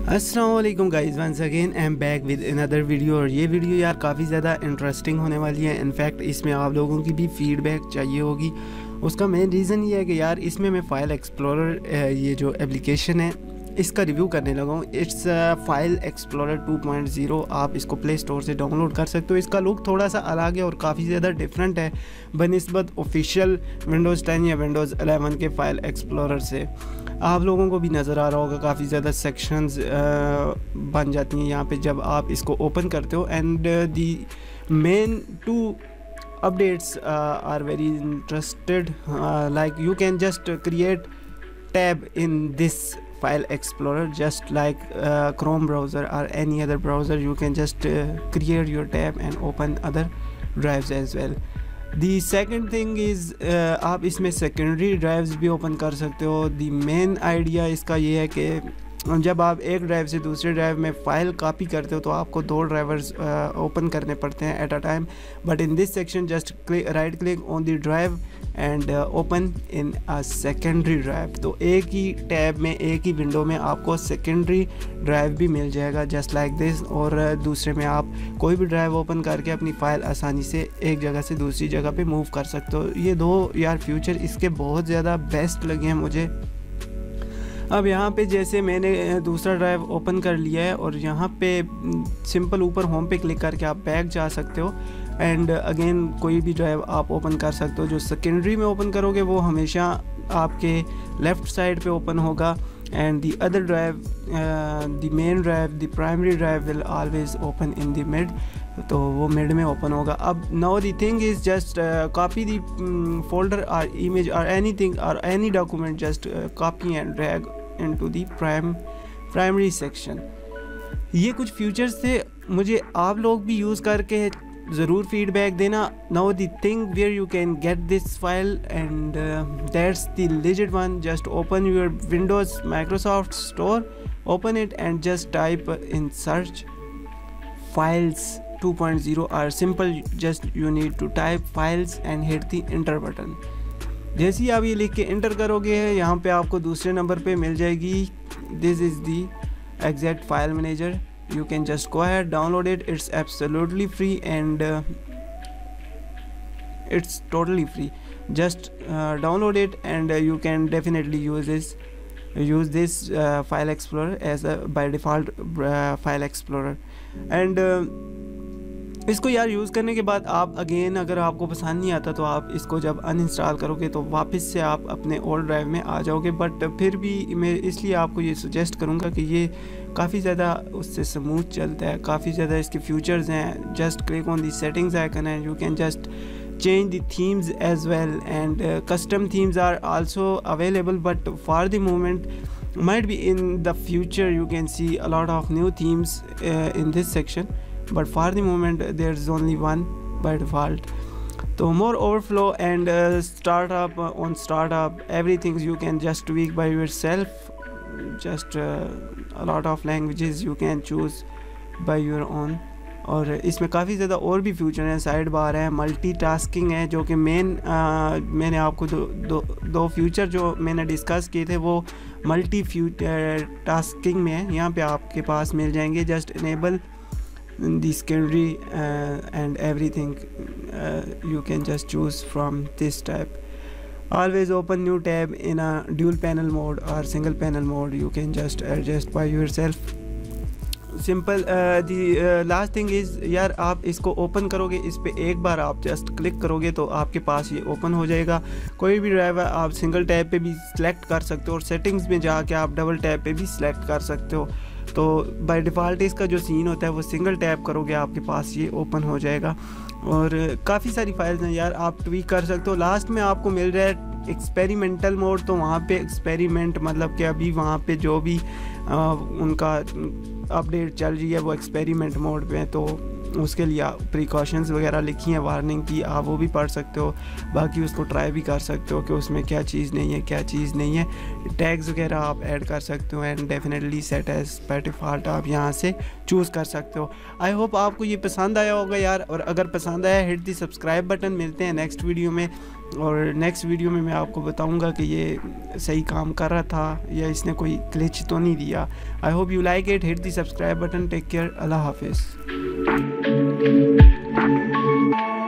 अस्सलाम वालेकुम guys, once again I am back with another video. और ये वीडियो यार काफ़ी ज़्यादा इंटरेस्टिंग होने वाली है। इनफैक्ट इसमें आप लोगों की भी फीडबैक चाहिए होगी। उसका मेन रीज़न ये है कि यार इसमें मैं फ़ाइल एक्सप्लोरर ये जो एप्लीकेशन है इसका रिव्यू करने लगा हूँ। It's file explorer 2.0। आप इसको प्ले स्टोर से डाउनलोड कर सकते हो। इसका लुक थोड़ा सा अलग है और काफ़ी ज़्यादा डिफरेंट है बनिस्बत ऑफिशियल विंडोज़ 10 या विंडोज़ 11 के फाइल एक्सप्लोरर से। आप लोगों को भी नज़र आ रहा होगा काफ़ी ज़्यादा सेक्शंस बन जाती हैं यहाँ पे जब आप इसको ओपन करते हो। And the main two updates are very interested, like you can just create tab in this file explorer just like Chrome browser or any other browser. You can just create your tab and open other drives as well. The second thing is आप इसमें secondary drives भी open कर सकते हो। The main idea इसका ये है कि जब आप एक ड्राइव से दूसरे ड्राइव में फ़ाइल कॉपी करते हो तो आपको 2 ड्राइवर्स ओपन करने पड़ते हैं at a time. But in this section just right click on the drive and open in a secondary drive. तो एक ही टैब में, एक ही विंडो में आपको सेकेंडरी ड्राइव भी मिल जाएगा जस्ट लाइक दिस। और दूसरे में आप कोई भी ड्राइव ओपन करके अपनी फ़ाइल आसानी से एक जगह से दूसरी जगह पे मूव कर सकते हो। ये दो यार फ्यूचर इसके बहुत ज़्यादा बेस्ट लगे हैं मुझे। अब यहाँ पे जैसे मैंने दूसरा ड्राइव ओपन कर लिया है और यहाँ पे सिंपल ऊपर होम पे क्लिक करके आप बैक जा सकते हो एंड अगेन कोई भी ड्राइव आप ओपन कर सकते हो। जो सेकेंडरी में ओपन करोगे वो हमेशा आपके लेफ़्ट साइड पे ओपन होगा and the other drive, the main drive, the primary drive will always open in the mid. तो वो मिड में ओपन होगा। अब now the thing is just copy the folder और इमेज और एनीथिंग और any document, just copy and drag into the primary section. ये कुछ फीचर्स थे, मुझे आप लोग भी यूज़ करके ज़रूर फीडबैक देना। Now the thing where you can get this file and that's the legit one. Just open your Windows Microsoft store, open it and just type in search files 2.0 or simple, just you need to type files and hit the enter button। जैसे ही आप ये लिख के inter करोगे यहाँ पे आपको दूसरे नंबर पे मिल जाएगी this is the exact file manager. You can just go ahead, download it, it's absolutely free and it's totally free. Just download it and you can definitely use this file explorer as a by default file explorer। and इसको यार use करने के बाद आप again अगर आपको पसंद नहीं आता तो आप इसको जब अनइंस्टॉल करोगे तो वापस से आप अपने ओल्ड ड्राइव में आ जाओगे। बट फिर भी मैं इसलिए आपको ये सजेस्ट करूँगा कि ये काफ़ी ज़्यादा उससे स्मूथ चलता है, काफ़ी ज़्यादा इसके फीचर्स हैं। Just click on the settings icon and you can just change the themes as well and custom themes are also available, but for the moment might be in the future you can see a lot of new themes in this section, but for the moment there is only one by default. So more overflow and startup, on startup everything you can just tweak by yourself. Just a lot of languages you can choose by your own। और इसमें काफ़ी ज़्यादा और भी feature हैं। Side bar है, multitasking है, जो कि मैंने आपको दो फीचर जो मैंने डिस्कस किए थे वो मल्टी टास्किंग में है। यहाँ पे आपके पास मिल जाएंगे। Just enable the secondary and everything you can just choose from this type. Always open new tab in a dual panel mode or single panel mode. You can just adjust by yourself। Simple the last thing is यार आप इसको open करोगे, इस पर एक बार आप just click करोगे तो आपके पास ये ओपन हो जाएगा। कोई भी ड्राइव आप सिंगल टैब पे भी सिलेक्ट कर सकते हो और सेटिंग्स में जाके आप डबल टैब पे भी सिलेक्ट कर सकते हो। तो बाय डिफ़ॉल्ट इसका जो सीन होता है वो सिंगल टैब करोगे आपके पास ये ओपन हो जाएगा। और काफ़ी सारी फाइल्स हैं यार, आप ट्वीक कर सकते हो। लास्ट में आपको मिल रहा है एक्सपेरिमेंटल मोड। तो वहाँ पे एक्सपेरिमेंट मतलब कि अभी वहाँ पे जो भी उनका अपडेट चल रही है वो एक्सपेरिमेंट मोड पे है। तो उसके लिए प्रिकॉशंस वगैरह लिखी हैं, वार्निंग की, आप वो भी पढ़ सकते हो। बाकी उसको ट्राई भी कर सकते हो कि उसमें क्या चीज़ नहीं है, क्या चीज़ नहीं है। टैग्स वगैरह आप ऐड कर सकते हो and definitely set as by default आप यहाँ से चूज़ कर सकते हो। आई होप आपको ये पसंद आया होगा यार, और अगर पसंद आया हिट दी सब्सक्राइब बटन। मिलते हैं नेक्स्ट वीडियो में। और नेक्स्ट वीडियो में मैं आपको बताऊंगा कि ये सही काम कर रहा था या इसने कोई ग्लिच तो नहीं दिया। I hope you like it, hit the subscribe button, take care, Allah हाफिज़।